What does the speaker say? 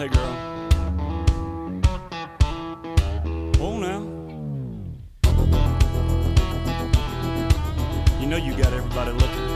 Hey, girl. Oh, now. You know you got everybody looking.